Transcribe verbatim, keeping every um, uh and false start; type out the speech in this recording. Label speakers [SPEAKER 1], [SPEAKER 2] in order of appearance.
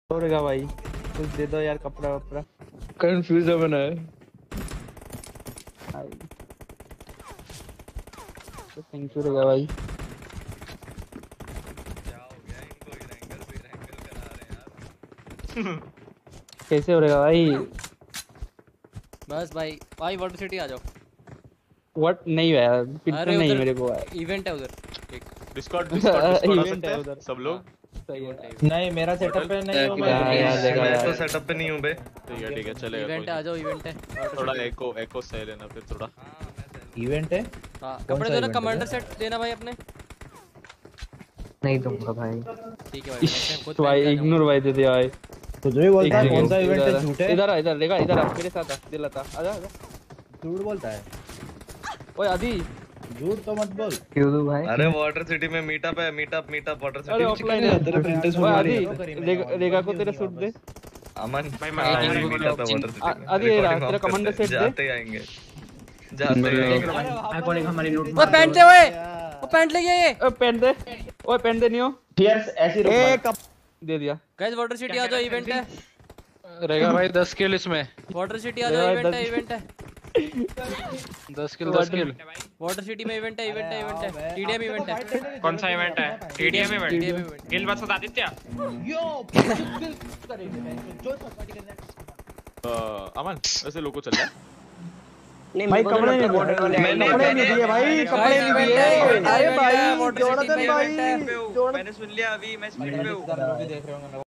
[SPEAKER 1] रहेगा भाई, कुछ दे दो यार, कपड़ा वपड़ा।
[SPEAKER 2] कंफ्यूज है मैंने।
[SPEAKER 1] तो थैंक यू रहेगा भाई।
[SPEAKER 3] क्या हो गया इनको, रैंगल पे रैंगल करा रहे हैं यार।
[SPEAKER 1] कैसे हो रहेगा भाई?
[SPEAKER 4] बस भाई भाई वाटर सिटी आ जाओ।
[SPEAKER 1] व्हाट नहीं है यार, पिट
[SPEAKER 4] अरे
[SPEAKER 1] नहीं
[SPEAKER 4] उधर
[SPEAKER 1] मेरे को यार।
[SPEAKER 4] इवेंट है उधर एक
[SPEAKER 3] डिस्कॉर्ड डिस्कॉर्ड डिस्कॉर्ड आ
[SPEAKER 1] इवेंट
[SPEAKER 3] सकते
[SPEAKER 1] है
[SPEAKER 3] हैं
[SPEAKER 1] उधर
[SPEAKER 3] सब लोग।
[SPEAKER 1] सही है।
[SPEAKER 5] नहीं मेरा सेटअप पे नहीं हूं मैं।
[SPEAKER 1] यार यार देखा
[SPEAKER 3] मैं
[SPEAKER 1] यार,
[SPEAKER 3] तो सेटअप पे नहीं हूं बे। ठीक है ठीक है चलेगा।
[SPEAKER 4] इवेंट आ जाओ, इवेंट है।
[SPEAKER 3] थोड़ा एको एको सह लेना फिर थोड़ा।
[SPEAKER 5] इवेंट है।
[SPEAKER 4] हां
[SPEAKER 5] कौन
[SPEAKER 4] कपड़े
[SPEAKER 5] सा
[SPEAKER 4] देना,
[SPEAKER 5] event है
[SPEAKER 4] कमांडर सेट देना भाई अपने।
[SPEAKER 1] नहीं दूंगा भाई।
[SPEAKER 4] ठीक है भाई, खुद
[SPEAKER 1] भाई इग्नोर भाई दे दिया भाई।
[SPEAKER 5] तुझे भी बोलता है कौन सा इवेंट है,
[SPEAKER 1] इधर
[SPEAKER 5] झूठ है।
[SPEAKER 1] इधर आ, इधर देखा, इधर आ मेरे साथ आ, दिलाता आजा आजा।
[SPEAKER 5] झूठ बोलता है।
[SPEAKER 1] ओए आदि
[SPEAKER 5] झूठ तो मत बोल।
[SPEAKER 1] क्यों दू भाई?
[SPEAKER 3] अरे वाटर सिटी में मीटअप है, मीटअप मीटअप वाटर
[SPEAKER 1] अरे
[SPEAKER 3] सिटी।
[SPEAKER 1] ऑफलाइन है तेरे प्रिंटेस में। आदि रेगा को तेरा सूट दे।
[SPEAKER 3] अमन
[SPEAKER 4] भाई
[SPEAKER 3] मैं मीटअप है वाटर सिटी में।
[SPEAKER 1] आदि तेरा कमांडर सेट दे।
[SPEAKER 3] जाते ही आएंगे जाते ही आएंगे।
[SPEAKER 6] आइकॉनिक हमारी नोट।
[SPEAKER 4] वो पैंट दे, ओए वो पैंट ले गया ये।
[SPEAKER 1] ओए पेन दे, ओए पेन दे नियो।
[SPEAKER 5] टीयर्स ऐसी रुक
[SPEAKER 1] दे दिया।
[SPEAKER 4] गाइस वाटर सिटी आ जाओ, इवेंट है।
[SPEAKER 2] रहेगा भाई दस किल इसमें।
[SPEAKER 4] वाटर सिटी आ जाओ, इवेंट है, इवेंट है।
[SPEAKER 2] दस किल दस किल।
[SPEAKER 4] वाटर सिटी में इवेंट है, इवेंट है, इवेंट है। टीडीएम इवेंट है।
[SPEAKER 6] कौन सा इवेंट है? TDM event.
[SPEAKER 4] TDM event.
[SPEAKER 6] Gill versus Aditya.
[SPEAKER 5] Yo करेंगे जो पार्टी करना है।
[SPEAKER 3] अमन वैसे लोगो चल रहा है।
[SPEAKER 1] भाई कपड़े नहीं
[SPEAKER 3] मैंने
[SPEAKER 1] कपड़े नहीं दिए भाई, कपड़े नहीं दिए। अरे भाई जोनाथन भाई,
[SPEAKER 3] मैंने सुन लिया अभी मैं स्पीड पे हूं।
[SPEAKER 5] लोग भी देख रहे होंगे